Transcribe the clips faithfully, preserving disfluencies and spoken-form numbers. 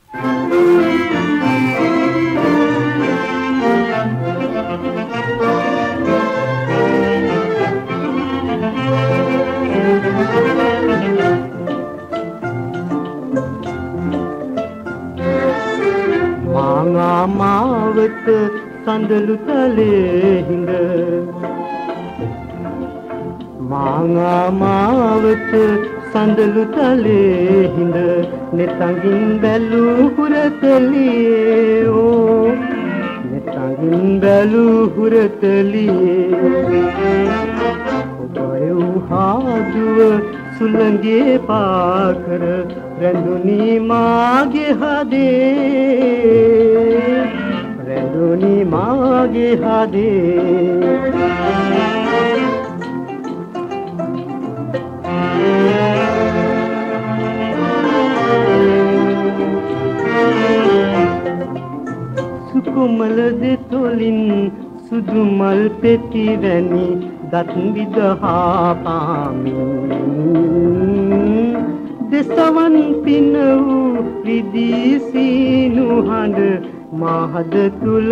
මාවත සඳලු තලේ හිඳ මාවත සඳලු තලේ හිඳ නෙතඟින් බැලු හුරතලියේ ඕ නෙතඟින් බැලු හුරතලියේ ඔබය උහාදුව සුළඟේ පාකර රැඳුනි මාගේ හදේ රැඳුනි මාගේ හදේ සුකුමල දෙතොලින් සුදු මල් පෙති වැනි දත් විදහා පාමින් දෙසවන් පින වූ රිදී සීනු හඬ මහද තුල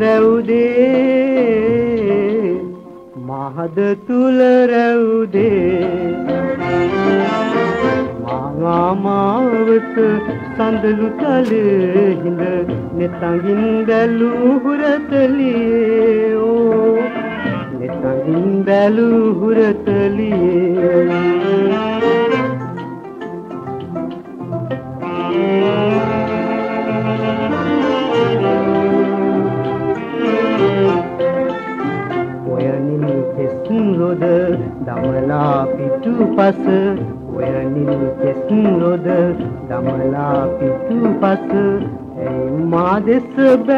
රැවුදේ මහද තුල රැවුදේ මාවත සඳලු තලේ හිඳ නෙතඟින් බැලු හුරතලියේ ඕ නෙතඟින් බැලු හුරතලියේ ඔයනින් කෙස්ලොද දමලා පිටුපස ඔයනින් කෙස්ලොද දමලා පිටුපස ඇයි මා දෙස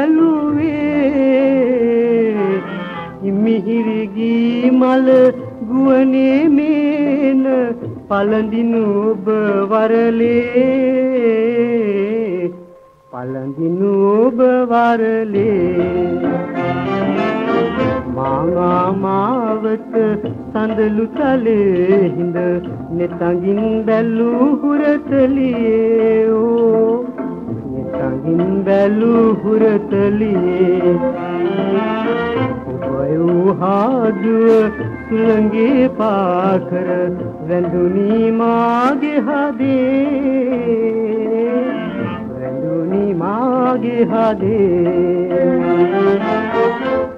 බැලුවේ මිහිරිගී මල ගුවනේ මේන පළඳිනු ඔබ වරලේ පළඳිනු ඔබ වරලේ මාවත සඳලු තලේ හිඳ නෙතඟින් බැලු හුරතලියේ ඕ නෙතඟින් බැලු හුරතලියේ ඔබය උහාදුව සුළඟේ පාකර රැඳුනි මාගේ හදේ රැඳුනි මාගේ හදේ